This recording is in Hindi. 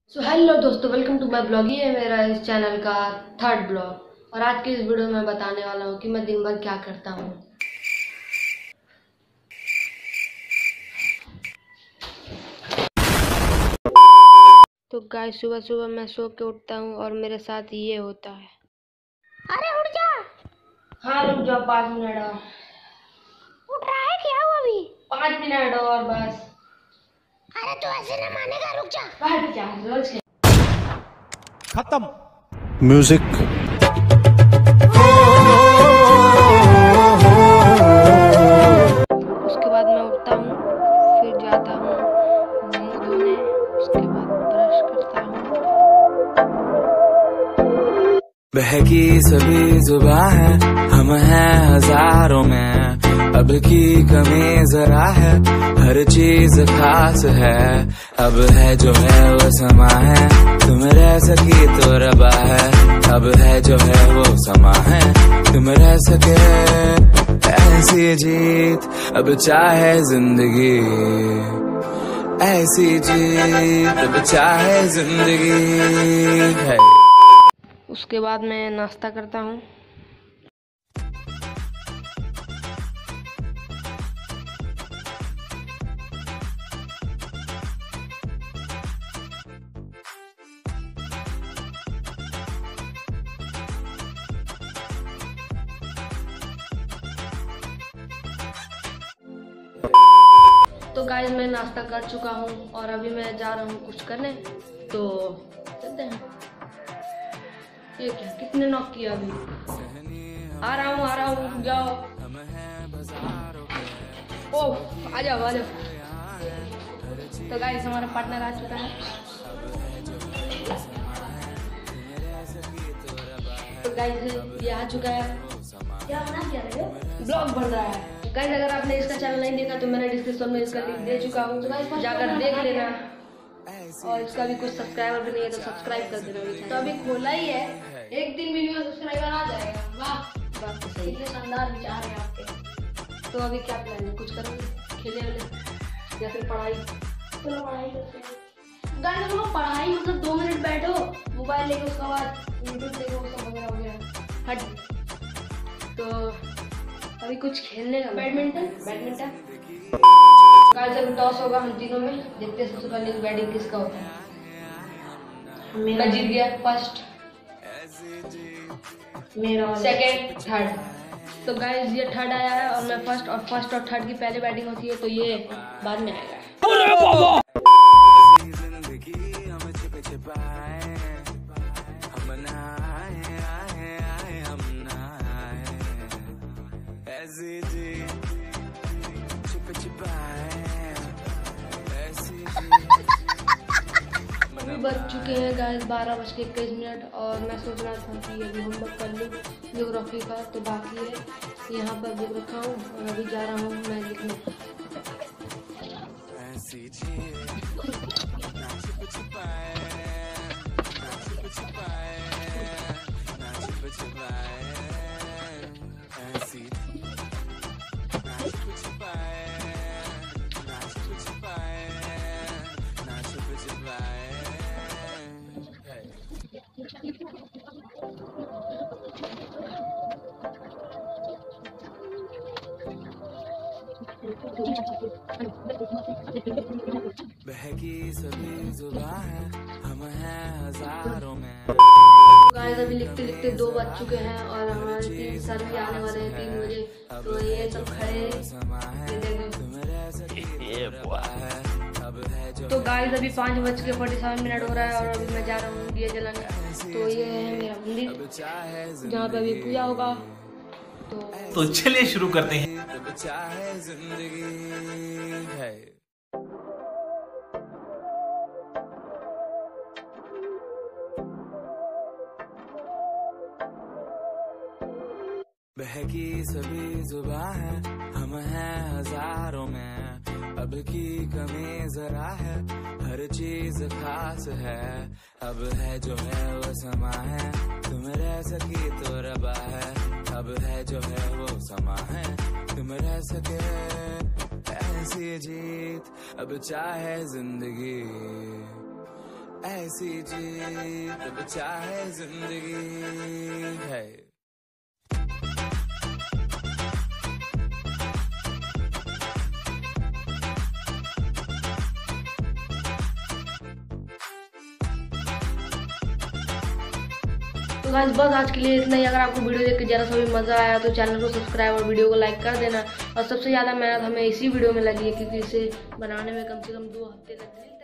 सो हेलो दोस्तों, वेलकम टू माय ब्लॉग। ये है मेरा इस चैनल का थर्ड ब्लॉग और आज के इस वीडियो में बताने वाला हूँ कि मैं दिन भर क्या करता हूँ। तो गाइस, सुबह सुबह मैं सो के उठता हूँ और मेरे साथ ये होता है। अरे उठ जा। हाँ रुक जाओ 5 मिनट और। उठ रहा है क्या वो अभी? 5 मिनट और बस। अरे तू ऐसे न मानेगा, रुक जा। बैठ जा, रोज के खत्म म्यूजिक। उसके बाद मैं उठता हूँ, फिर जाता हूँ मुंह धोने, उसके बाद ब्रश करता हूँ। बहकी सभी जुबां है, हम हैं हजारों में, अब की कमी जरा है, हर चीज खास है, अब है जो है वो समा है, तुम रह सकी तो रबा है, अब है जो है वो समा है, तुम रह सके, ऐसी जीत अब चाहे जिंदगी, ऐसी जीत अब चाहे जिंदगी है। उसके बाद मैं नाश्ता करता हूँ। तो गाइस, मैं नाश्ता कर चुका हूँ और अभी मैं जा रहा हूँ कुछ करने, तो चलते हैं। ये क्या, कितने नॉक किया अभी? आ रहा हूँ, रुक जाओ। ओह आ जाओ। तो गाइस, हमारा पार्टनर आ चुका है। तो गाइस, ये आ चुका है। क्या बना क्या रहे हो? ब्लॉग बन रहा है। गाइस, अगर आपने इसका चैनल नहीं देखा तो मैंने डिस्क्रिप्शन में इसका लिंक दे चुका हूँ, तो जाकर देख लेना। और इसका भी कुछ सब्सक्राइबर भी नहीं है तो सब्सक्राइब कर देना। तो अभी खोला ही है, एक दिन वीडियो में सब्सक्राइबर आ जाएगा। वाह, बात तो सही ये शानदार विचार है आपके। तो अभी क्या प्लान है? कुछ करोगे, खेले वाले या फिर पढ़ाई? चलो पढ़ाई करते हैं। गाइस, हम लोग पढ़ाई मतलब 2 मिनट बैठो, मोबाइल लेके, उसके बाद यूट्यूब देखो, सब वगैरह हो गया। हट। तो अभी कुछ खेलने का बैडमिंटन। गाइस, जब टॉस होगा हम तीनों में, देखते हैं सबसे पहले बैटिंग किसका होता है। मैं जीत गया फर्स्ट, मेरा सेकंड, थर्ड। तो गाइस, ये थर्ड आया है और मैं फर्स्ट, और फर्स्ट और थर्ड की पहले बैटिंग होती है, तो ये बाद में आएगा। जिंदगी हम छिप छिपाए, हम ना आए, हम ना आए, ऐसी जी छिप छिपाए, ऐसी अभी बज चुके हैं गाइस 12:21 और मैं सोच रहा था कि अभी होमवर्क कर लूँ ज्योग्राफी का, तो बाकी है यहाँ पर बुक रखा हूँ और अभी जा रहा हूँ मैं लिखने। ऐसी जी ना छिप छिपाए, ना छिप छिपाए, ना छिप छिपाए, ऐसी ना छिप छिपाए, ना छिप छिपाए, ना छिप छिपाए। बहकी सभी जुबां है, हम हैं हजारों में। गाइस, अभी लिखते लिखते 2 बज चुके हैं और हमारे 3 सर भी आने वाले हैं 3 बजे, तो ये सब खड़े तो गाइस, अभी 5:47 हो रहा है और अभी मैं जा रहा हूँ दिए जलाने। तो ये है मेरा मंदिर जहाँ पे अभी पूजा होगा। तो चलिए शुरू करते हैं। अब चाहे जिंदगी है। बहकी सभी जुबां है, हम हैं हजारों में, अब की कमी जरा है, हर चीज खास है, अब है जो है वो समा है, तुम रह सकी तो रबा है, अब है जो है वो समा है, तुम रह सके, ऐसी जीत अब चाहे जिंदगी, ऐसी जीत अब चाहे जिंदगी है। तो गाइस बस आज के लिए इतना ही। अगर आपको वीडियो देख के जरा सा भी मजा आया तो चैनल को सब्सक्राइब और वीडियो को लाइक कर देना। और सबसे ज़्यादा मेहनत हमें इसी वीडियो में लगी है, क्योंकि इसे बनाने में कम से कम 2 हफ्ते लग गए।